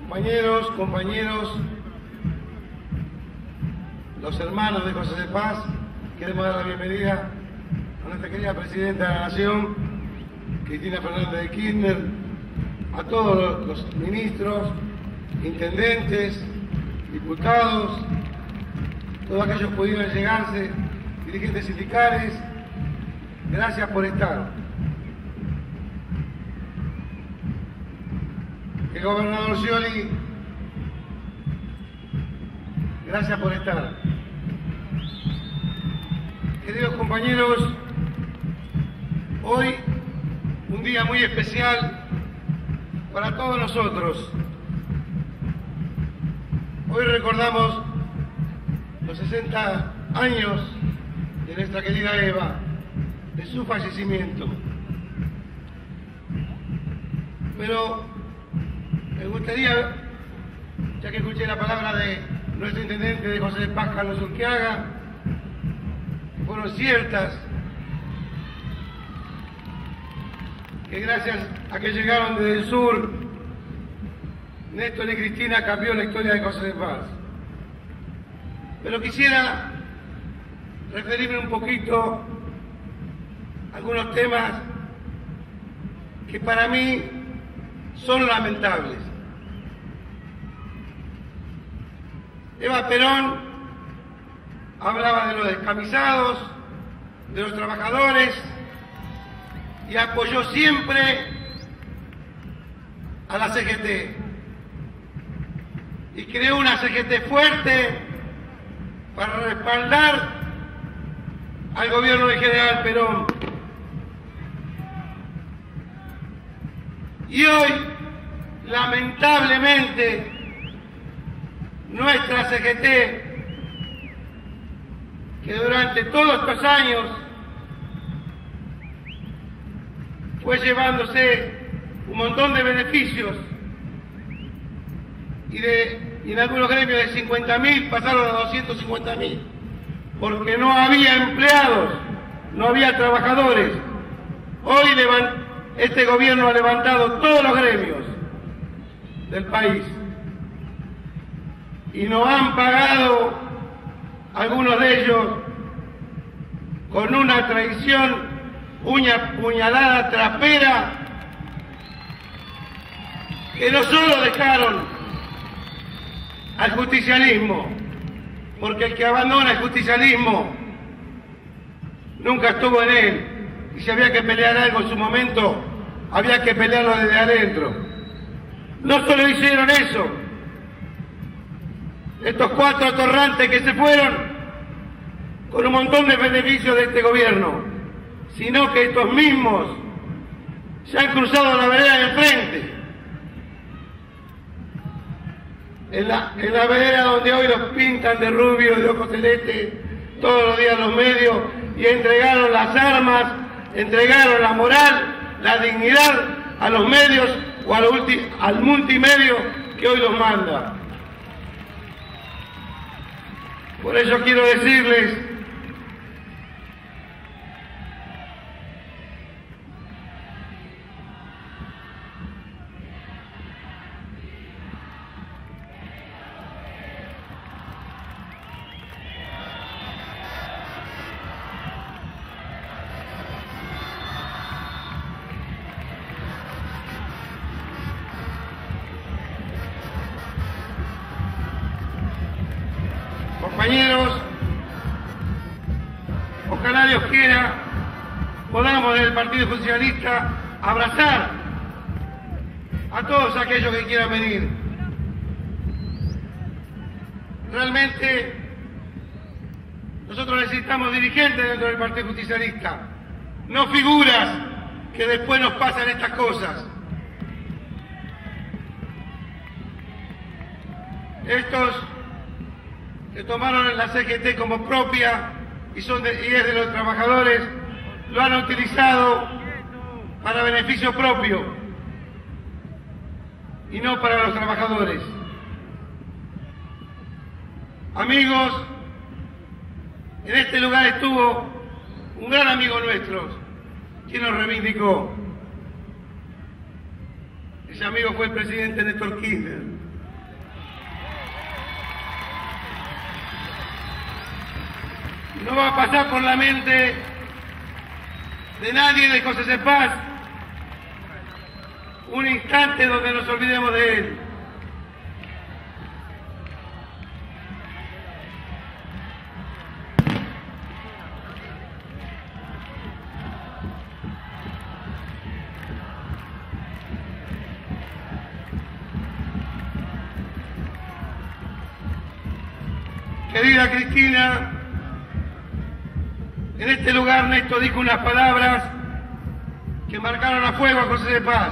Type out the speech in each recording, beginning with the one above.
compañeros, los hermanos de José de Paz, queremos dar la bienvenida a nuestra querida Presidenta de la Nación, Cristina Fernández de Kirchner, a todos los ministros, intendentes, diputados, todos aquellos que pudieron llegarse, dirigentes sindicales, gracias por estar. El gobernador Scioli, gracias por estar. Queridos compañeros, hoy un día muy especial para todos nosotros. Hoy recordamos los 60 años de nuestra querida Eva, de su fallecimiento. Pero me gustaría, ya que escuché la palabra de nuestro intendente de José de Paz, Carlos Urquiaga, que fueron ciertas, que gracias a que llegaron desde el sur, Néstor y Cristina cambió la historia de José de Paz. Pero quisiera referirme un poquito a algunos temas que para mí son lamentables. Eva Perón hablaba de los descamisados, de los trabajadores, y apoyó siempre a la CGT. Y creó una CGT fuerte para respaldar al gobierno del general Perón. Y hoy, lamentablemente, nuestra CGT, que durante todos estos años fue llevándose un montón de beneficios y en algunos gremios de 50.000 pasaron a 250.000, porque no había empleados, no había trabajadores. Hoy este gobierno ha levantado todos los gremios del país y nos han pagado, algunos de ellos, con una traición, una puñalada trapera, que no solo dejaron al justicialismo, porque el que abandona el justicialismo nunca estuvo en él, y si había que pelear algo en su momento, había que pelearlo desde adentro. No solo hicieron eso, estos 4 atorrantes que se fueron con un montón de beneficios de este gobierno, sino que estos mismos se han cruzado la vereda de enfrente, en la vereda donde hoy los pintan de rubio y de ojos celestes todos los días los medios, y entregaron las armas, entregaron la moral, la dignidad a los medios o al multimedio que hoy los manda. Por eso quiero decirles compañeros, ojalá Dios quiera, podamos en el Partido Justicialista abrazar a todos aquellos que quieran venir. Realmente nosotros necesitamos dirigentes dentro del Partido Justicialista, no figuras que después nos pasan estas cosas. Estos que tomaron la CGT como propia y es de los trabajadores, lo han utilizado para beneficio propio y no para los trabajadores. Amigos, en este lugar estuvo un gran amigo nuestro, quien nos reivindicó. Ese amigo fue el presidente Néstor Kirchner. pasar por la mente de nadie de José Cepaz un instante donde nos olvidemos de él. Querida Cristina, en este lugar Néstor dijo unas palabras que marcaron a fuego a José Cepaz.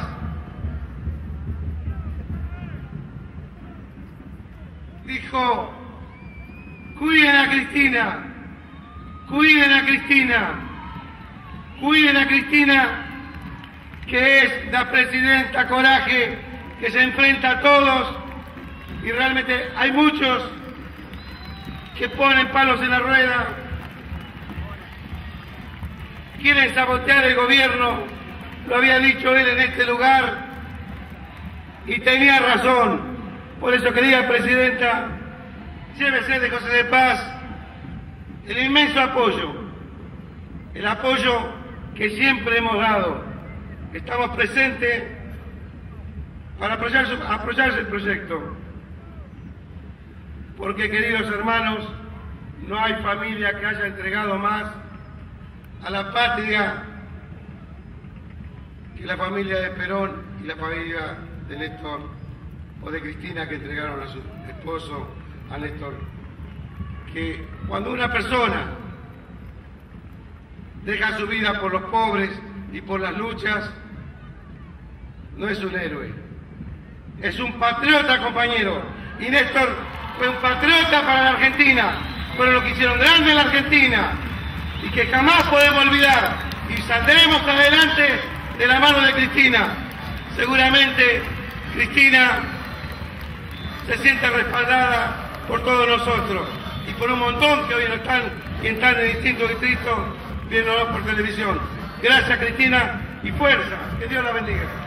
Dijo: cuiden a Cristina, cuiden a Cristina, cuiden a Cristina, que es la presidenta coraje, que se enfrenta a todos, y realmente hay muchos que ponen palos en la rueda, quieren sabotear el gobierno. Lo había dicho él en este lugar y tenía razón. Por eso, querida presidenta, llévese de José Cepaz el inmenso apoyo, el apoyo que siempre hemos dado. Estamos presentes para apoyar el proyecto. Porque, queridos hermanos, no hay familia que haya entregado más a la patria que la familia de Perón y la familia de Néstor o de Cristina, que entregaron a su esposo, a Néstor. Que cuando una persona deja su vida por los pobres y por las luchas, no es un héroe, es un patriota, compañero. Y Néstor fue un patriota para la Argentina, fueron los que hicieron grande la Argentina y que jamás podemos olvidar, y saldremos adelante de la mano de Cristina. Seguramente Cristina se siente respaldada por todos nosotros y por un montón que hoy no están y están en distintos distritos viéndonos por televisión. Gracias, Cristina, y fuerza, que Dios la bendiga.